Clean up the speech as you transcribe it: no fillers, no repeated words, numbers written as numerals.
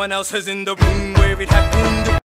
one else is in the room where it happened.